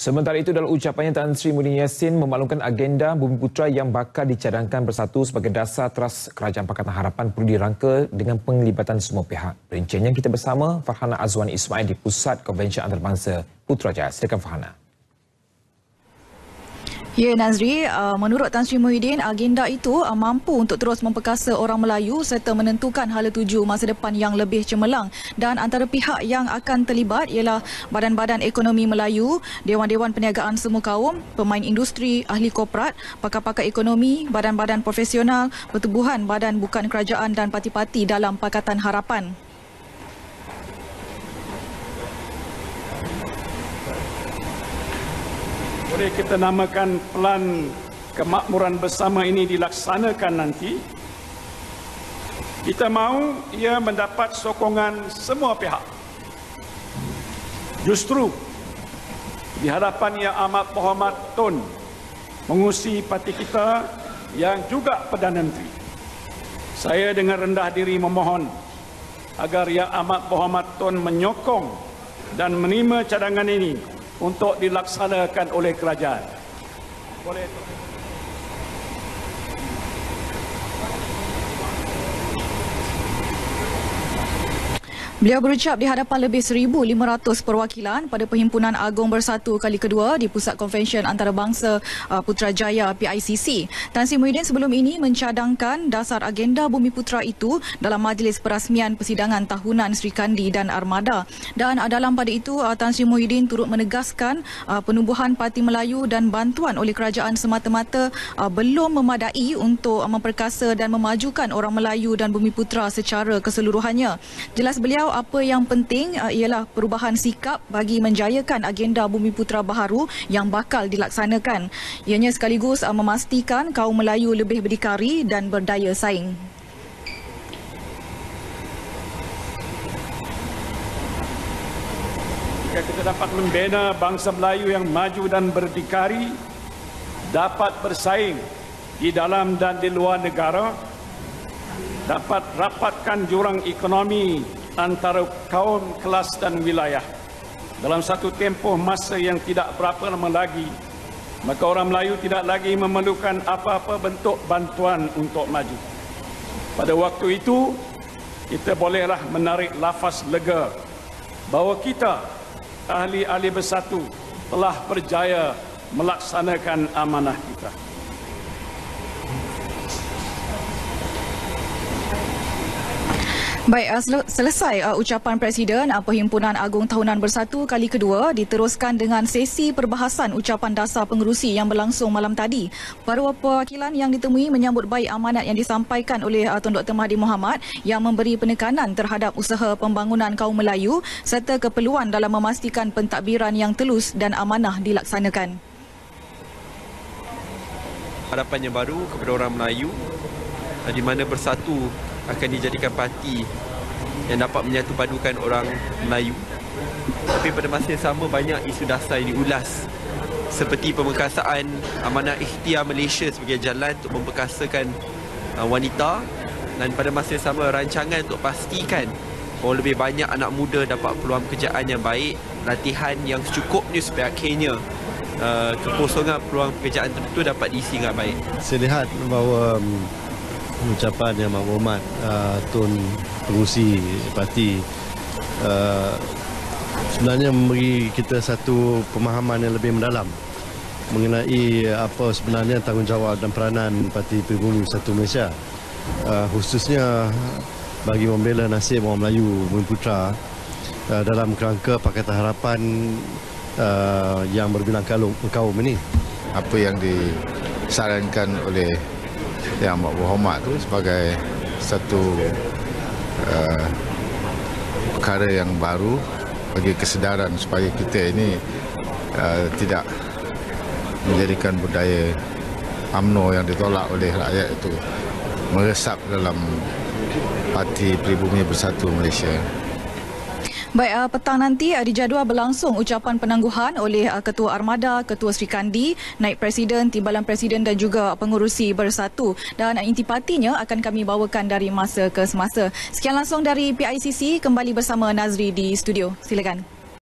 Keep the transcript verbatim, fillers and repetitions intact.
Sementara itu, dalam ucapannya, Tan Sri Muhyiddin Yassin memaklumkan agenda Bumiputra yang bakal dicadangkan bersatu sebagai dasar teras Kerajaan Pakatan Harapan perlu dirangka dengan penglibatan semua pihak. Perinciannya kita bersama Farhana Azwani Ismail di Pusat Konvensyen Antarabangsa Putrajaya. Silakan Farhana. Ya, Nazri, menurut Tan Sri Muhyiddin, agenda itu mampu untuk terus memperkasa orang Melayu serta menentukan hala tuju masa depan yang lebih cemerlang. Dan antara pihak yang akan terlibat ialah Badan-Badan Ekonomi Melayu, Dewan-Dewan Perniagaan Semua Kaum, pemain industri, ahli korporat, pakar-pakar ekonomi, badan-badan profesional, pertubuhan badan bukan kerajaan dan parti-parti dalam Pakatan Harapan. Boleh kita namakan pelan kemakmuran bersama ini dilaksanakan nanti. Kita mahu ia mendapat sokongan semua pihak. Justru di hadapan Yang Amat Berhormat Tun mengurusi parti kita yang juga Perdana Menteri, saya dengan rendah diri memohon agar Yang Amat Berhormat Tun menyokong dan menerima cadangan ini untuk dilaksanakan oleh kerajaan. Boleh. Beliau berucap di hadapan lebih seribu lima ratus perwakilan pada Perhimpunan Agung Bersatu kali kedua di Pusat Konvensyen Antarabangsa uh, Putrajaya P I C C. Tan Sri Muhyiddin sebelum ini mencadangkan dasar agenda Bumiputra itu dalam majlis perasmian persidangan tahunan Sri Kandi dan Armada. Dan uh, dalam pada itu, uh, Tan Sri Muhyiddin turut menegaskan uh, penubuhan Parti Melayu dan bantuan oleh kerajaan semata-mata uh, belum memadai untuk uh, memperkasa dan memajukan orang Melayu dan Bumiputra secara keseluruhannya. Jelas beliau, apa yang penting uh, ialah perubahan sikap bagi menjayakan agenda Bumiputra baharu yang bakal dilaksanakan. Ianya sekaligus uh, memastikan kaum Melayu lebih berdikari dan berdaya saing. Jika kita dapat membina bangsa Melayu yang maju dan berdikari, dapat bersaing di dalam dan di luar negara, dapat rapatkan jurang ekonomi antara kaum, kelas dan wilayah dalam satu tempoh masa yang tidak berapa lama lagi, maka orang Melayu tidak lagi memerlukan apa-apa bentuk bantuan untuk maju. Pada waktu itu, kita bolehlah menarik lafaz lega bahawa kita, ahli-ahli bersatu, telah berjaya melaksanakan amanah kita. Baik, selesai uh, ucapan Presiden uh, Perhimpunan Agung Tahunan Bersatu kali kedua, diteruskan dengan sesi perbahasan ucapan dasar pengerusi yang berlangsung malam tadi. Para perwakilan yang ditemui menyambut baik amanat yang disampaikan oleh uh, Tun Doktor Mahathir Mohamad yang memberi penekanan terhadap usaha pembangunan kaum Melayu serta keperluan dalam memastikan pentadbiran yang telus dan amanah dilaksanakan. Harapan yang baru kepada orang Melayu uh, di mana Bersatu akan dijadikan parti yang dapat menyatu padukan orang Melayu. Tapi pada masa yang sama, banyak isu dasar yang diulas seperti pemekasaan amanah ikhtiar Malaysia sebagai jalan untuk memperkasakan uh, wanita, dan pada masa yang sama rancangan untuk pastikan bahawa lebih banyak anak muda dapat peluang pekerjaan yang baik, latihan yang secukupnya supaya akhirnya uh, kekosongan peluang pekerjaan tertentu dapat diisi dengan baik. Saya lihat bahawa um, ucapan Yang Amat Berhormat uh, Tun Pengerusi Parti uh, sebenarnya memberi kita satu pemahaman yang lebih mendalam mengenai apa sebenarnya tanggungjawab dan peranan Parti Pribumi Bersatu Malaysia, uh, khususnya bagi membela nasib orang Melayu Bumiputra uh, dalam kerangka Pakatan Harapan uh, yang berbilang kaum ini. Apa yang disarankan oleh Yang Amat Berhormat itu sebagai satu uh, perkara yang baru bagi kesedaran supaya kita ini uh, tidak menjadikan budaya U M N O yang ditolak oleh rakyat itu meresap dalam Parti Pribumi Bersatu Malaysia. Baik, uh, petang nanti uh, dijadual berlangsung ucapan penangguhan oleh uh, Ketua Armada, Ketua Sri Kandi, Naib Presiden, Timbalan Presiden dan juga pengurusi Bersatu. Dan uh, intipatinya akan kami bawakan dari masa ke semasa. Sekian langsung dari P I C C, kembali bersama Nazri di studio. Silakan.